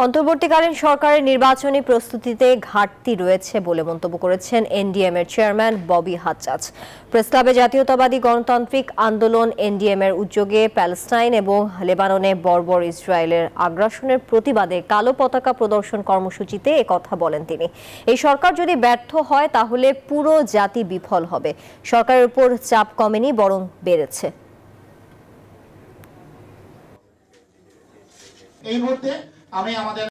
অন্তর্বর্তীকালীন সরকারের নির্বাচনী প্রস্তুতিতে ঘাটতি রয়েছে বলে মন্তব্য করেছেন এনডিএম এর চেয়ারম্যান ববি হাজ্জাজ। প্রেসক্লাবে জাতীয়তাবাদী গণতান্ত্রিক আন্দোলন এনডিএম এর উদ্যোগে প্যালেস্টাইন এবং লেবাননে বর্বর ইসরায়েলের আগ্রাসনের প্রতিবাদে কালো পতাকা প্রদর্শন কর্মসূচিতে একথা বলেন তিনি। এই সরকার যদি ব্যর্থ হয় তাহলে পুরো জাতি বিফল হবে। সরকারের উপর চাপ কমেনি, বরং বেড়েছে। এই মুহূর্তে আমি আমাদের